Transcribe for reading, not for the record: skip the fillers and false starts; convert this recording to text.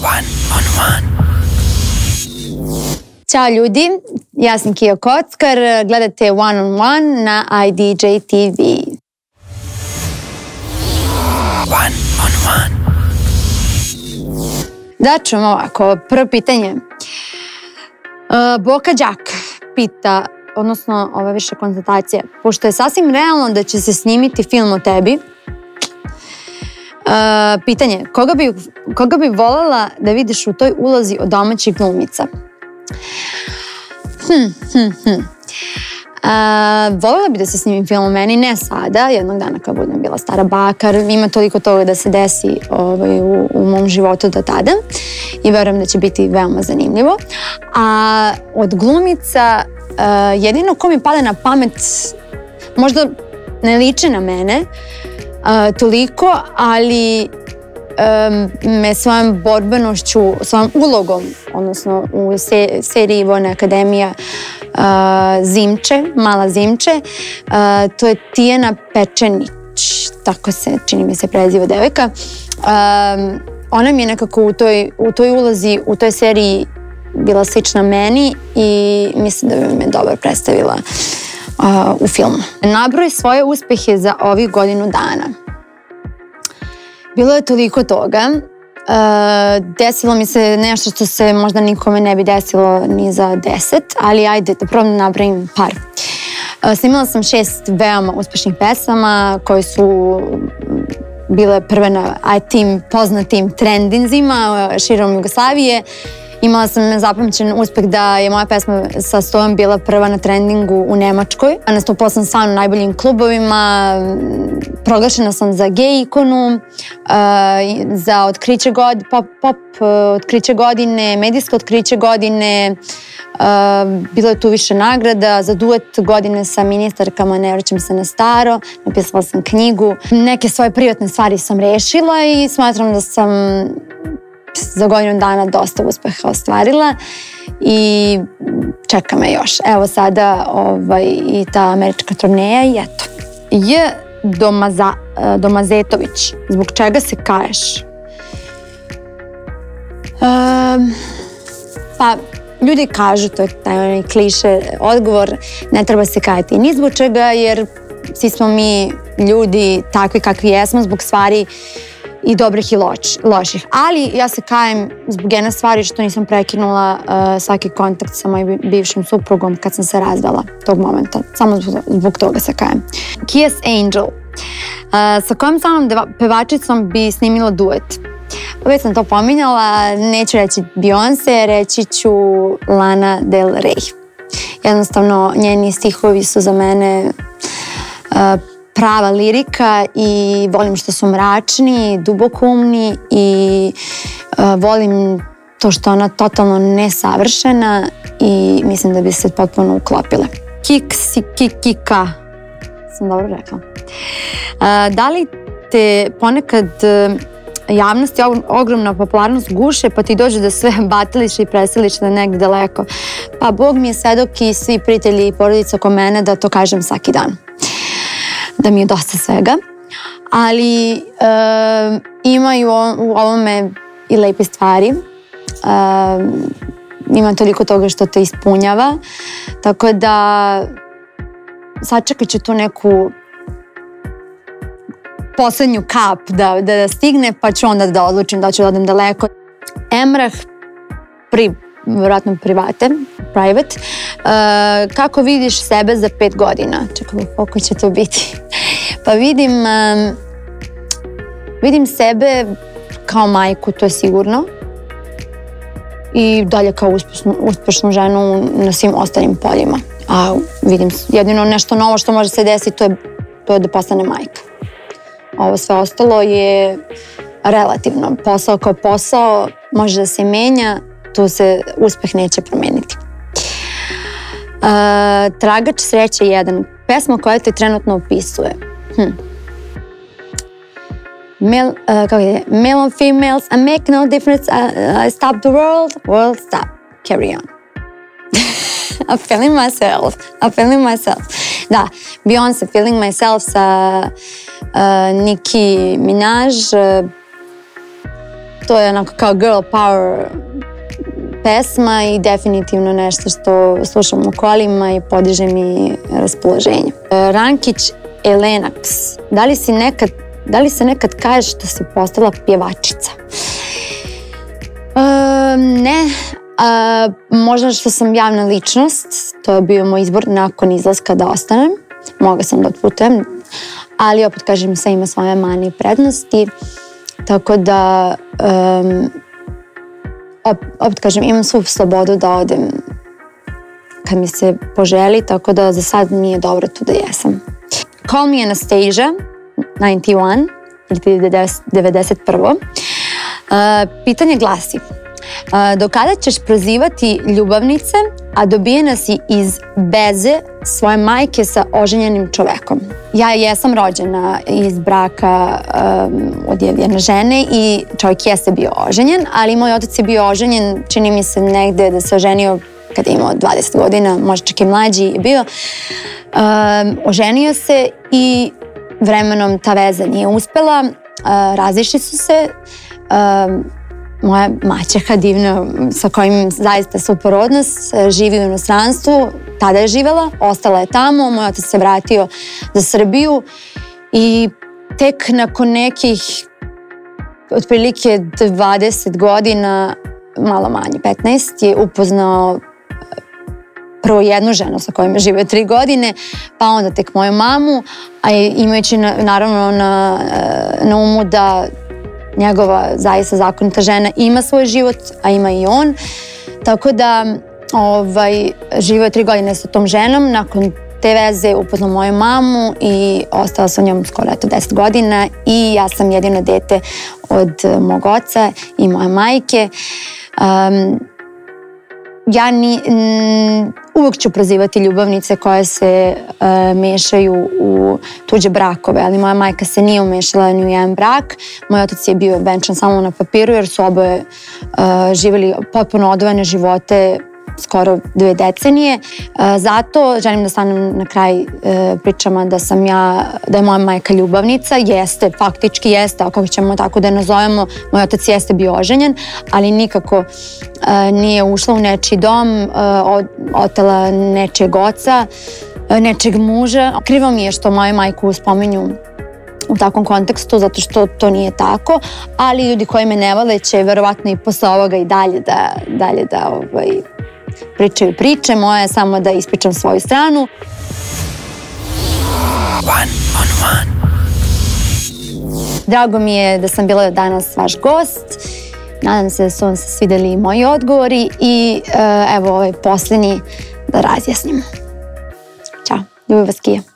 Ćao ljudi, ja sam Kija Kockar, gledate One on One na IDJ TV. One on One. Daću vam ovako, prvo pitanje. Boka Đak pita, odnosno ova više konstatacija, pošto je sasvim realno da će se snimiti film o tebi, pitanje, koga bi voljela da vidiš u toj ulozi od domaćih glumica? Voljela bi da se snimim film o meni, ne sada, jednog dana kad budem bila stara bakar, ima toliko toga da se desi u mom životu do tada i verujem da će biti veoma zanimljivo. A od glumica, jedino ko mi pada na pamet, možda ne liči na mene toliko, ali me svojom borbenošću, svojom ulogom, odnosno u seriji Vojna akademija Zimče, Mala Zimče, to je Tijana Pečenić, tako se, čini mi se, preziva devojka. Ona mi je nekako u toj ulozi, u toj seriji bila slična meni i mislim da bi me dobro predstavila u filmu. Nabroj svoje uspehe za ovih godinu dana. Bilo je toliko toga. Desilo mi se nešto što se možda nikome ne bi desilo ni za 10, ali ajde da probam da napravim par. Snimila sam 6 veoma uspešnih pesama koje su bile prve na tim poznatim trendinzima širom Jugoslavije. Imala sam zapamćen uspeh da je moja pesma sa Stojom bila prva na trendingu u Nemačkoj. Nastupala sam stvarno u najboljim klubovima, proglašena sam za gej ikonu, za pop otkriće godine, medijsko otkriće godine. Bilo je tu više nagrada, za duet godine sa ministarkama Ne vraćam se na staro, napisala sam knjigu. Neke svoje privatne stvari sam rešila i smatram da sam za godinu dana dosta uspeha ostvarila i čeka me još. Evo sada i ta američka turneja i eto. Domazetović, zbog čega se kaješ? Pa, ljudi kažu, to je taj kliše odgovor, ne treba se kajati ni zbog čega, jer svi smo mi ljudi takvi kakvi jesmo zbog stvari i dobrih i loših. Ali ja se kajem zbog jedne stvari što nisam prekinula svaki kontakt sa mojim bivšim suprugom kad sam se razvela tog momenta. Samo zbog toga se kajem. Kiss Angel. Sa kojom samom pevačicom bi snimila duet? Već sam to pominjala, neću reći Beyoncé, reći ću Lana Del Rey. Jednostavno, njeni stihovi su za mene prava lirika i volim što su mračni, dubokoumni i volim to što ona totalno nesavršena i mislim da bi se potpuno uklopile. Kika. Sam dobro rekla. Da li te ponekad javnost i ogromna popularnost guše pa ti dođe da sve batiliš i preseliš na negdje daleko? Pa Bog mi je svedok i svi prijatelji i porodica oko mene da to kažem svaki dan. Da mi je dosta svega, ali ima i u ovome i lepe stvari. Ima toliko toga što te ispunjava, tako da sačekat ću tu neku poslednju kap da stigne, pa ću onda da odlučim da ću da odem daleko. Emrah, vjerojatno private, kako vidiš sebe za 5 godina? Čekaj, koliko će to biti? Pa vidim sebe kao majku, to je sigurno. I dalje kao uspešnu ženu na svim ostalim poljima. A vidim jedino nešto novo što može se desiti, to je da postane majka. Ovo sve ostalo je relativno. Posao kao posao može da se menja, tu se uspeh neće promeniti. Tragač sreće 1. Pesma koja te trenutno opisuje. Male and females, I make no difference, I stop the world stop, carry on. I'm feeling myself. Da, Beyoncé, Feeling Myself sa Nicki Minaj. to je onako kao girl power pesma i definitivno nešto što slušam u kolima i podiže mi raspoloženje. Rankić Elenax, da li se nekad kažeš da si postala pjevačica? Ne, možda što sam javna ličnost, to je bio moj izbor nakon izlaska da ostanem, mogla sam da otputujem, ali opet kažem sve ima svoje mane i prednosti, tako da opet kažem imam svu slobodu da odem kad mi se poželi, tako da za sad nije dobro tu da jesam. Call me Anastasia, 91 ili 91. Pitanje glasi, do kada ćeš prozivati ljubavnice, a dobijena si iz veze svoje majke sa oženjenim čovekom? Ja jesam rođena iz braka od jedne žene i čovjek jeste bio oženjen, ali moj otac je bio oženjen, čini mi se negde da se oženio kada je imao 20 godina, možda čak i mlađi je bio. Oženio se i vremenom ta veza nije uspela, razišli su se. Moja maćeha divna, sa kojim zaista super odnos, živi u inostranstvu, tada je živela, ostala je tamo, moj otac se vratio za Srbiju i tek nakon nekih otprilike 20 godina, malo manje, 15, je upoznao prvo jednu ženu sa kojom je živio 3 godine, pa onda tek moju mamu, a imajući naravno na umu da njegova zaista zakonita žena ima svoj život, a ima i on. Tako da živio je 3 godine sa tom ženom. Nakon te veze upoznao moju mamu i ostala sa njom skoro 10 godina i ja sam jedino dete od mog oca i moje majke. Ja uvijek ću prozivati ljubavnice koje se mešaju u tuđe brakove, ali moja majka se nije umešala ni u jedan brak. Moj otac je bio venčan samo na papiru jer su oboje živjeli potpuno odvojene živote skoro 2 decenije. Zato želim da stanem na kraj pričama da je moja majka ljubavnica. Jeste, faktički jeste, ako ćemo tako da je nazovemo, moj otac jeste bio oženjen, ali nikako nije ušla u nečiji dom, otela nečijeg oca, nečijeg muža. Krivo mi je što moju majku spominju u takvom kontekstu, zato što to nije tako, ali ljudi koji me ne vole će verovatno i posle ovoga i dalje da pričaju priče, moja je samo da ispričam svoju stranu. One on one. Drago mi je da sam bila danas vaš gost. Nadam se da su vam se svideli moji odgovori i evo ovaj posljednji da razjasnimo. Ćao, ljubav vas Kija.